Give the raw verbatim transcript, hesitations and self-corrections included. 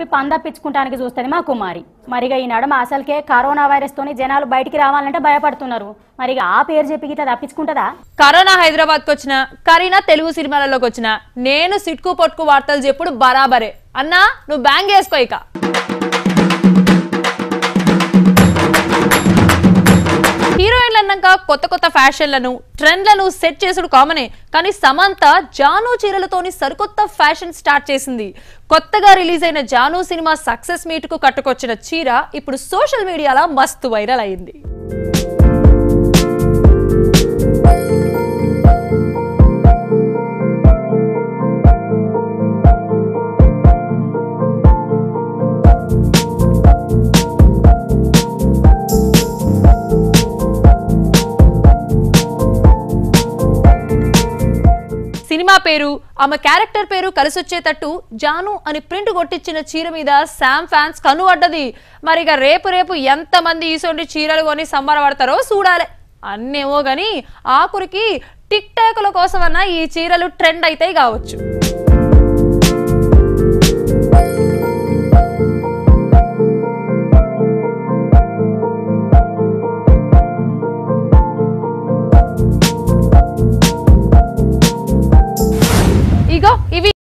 తిప్పి పందప్పించుకుంటానికి చూస్తుంది మా కుమారి. మరిగా ఈ నడమ అసలుకే కరోనా వైరస్ తోని జనాలు బయటికి రావాలంటే భయపడుతున్నారు. మరిగా ఆ పేరు చెప్పి గిట్లా తప్పించుకుంటదా? కరోనా హైదరాబాద్కి వచ్చిన, కరీనా తెలుగు సినిమాలలోకి వచ్చిన, నేను సిట్కు పొట్టుకు వార్తలు చెప్పుడు బరాబరే. అన్నా నువ్వు బ్యాంగ్ వేసుకో. ఇక హీరోయిన్లు అన్నాక కొత్త కొత్త ఫ్యాషన్లను ట్రెండ్లను సెట్ చేసుడు కామనే. కానీ సమంత జాను చీరలతోని సరికొత్త ఫ్యాషన్ స్టార్ట్ చేసింది. కొత్తగా రిలీజ్ అయిన జాను సినిమా సక్సెస్ మీట్ కు కట్టుకొచ్చిన చీర ఇప్పుడు సోషల్ మీడియాలో మస్తు వైరల్ అయింది. సినిమా పేరు, ఆమె క్యారెక్టర్ పేరు కలిసొచ్చేటట్టు జాను అని ప్రింట్ కొట్టించిన చీర మీద శామ్ ఫ్యాన్స్ కనువడ్డది. మరిగా రేపు రేపు ఎంతమంది ఈసొంటి చీరలు కొని సంబరపడతారో చూడాలి. అన్నేమో గాని ఆఖరికి టిక్ టాక్ల కోసమన్నా ఈ చీరలు ట్రెండ్ అయితే కావచ్చు.